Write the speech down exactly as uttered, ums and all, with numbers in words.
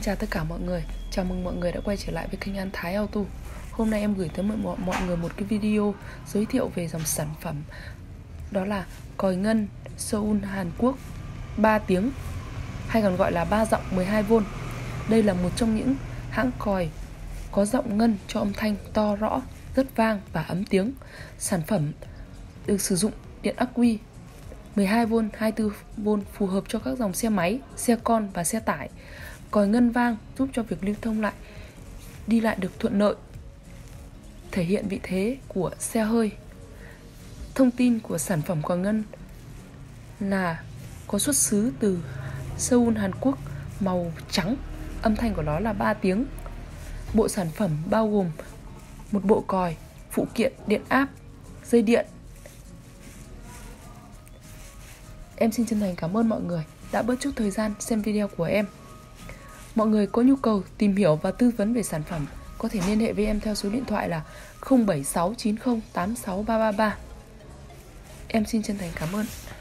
chào tất cả mọi người. Chào mừng mọi người đã quay trở lại với kênh An Thái Auto. Hôm nay em gửi tới mọi, mọi người một cái video giới thiệu về dòng sản phẩm, đó là còi ngân Seoul Hàn Quốc ba tiếng, hay còn gọi là ba giọng mười hai vôn. Đây là một trong những hãng còi có giọng ngân cho âm thanh to rõ, rất vang và ấm tiếng. Sản phẩm được sử dụng điện ắc quy mười hai vôn, hai mươi tư vôn, phù hợp cho các dòng xe máy, xe con và xe tải. Còi ngân vang giúp cho việc lưu thông lại đi lại được thuận lợi, thể hiện vị thế của xe hơi. Thông tin của sản phẩm còi ngân là có xuất xứ từ Seoul, Hàn Quốc, màu trắng, âm thanh của nó là ba tiếng. Bộ sản phẩm bao gồm một bộ còi, phụ kiện điện áp, dây điện. Em xin chân thành cảm ơn mọi người đã bớt chút thời gian xem video của em. Mọi người có nhu cầu tìm hiểu và tư vấn về sản phẩm có thể liên hệ với em theo số điện thoại là không bảy sáu chín không tám sáu ba ba ba. Em xin chân thành cảm ơn.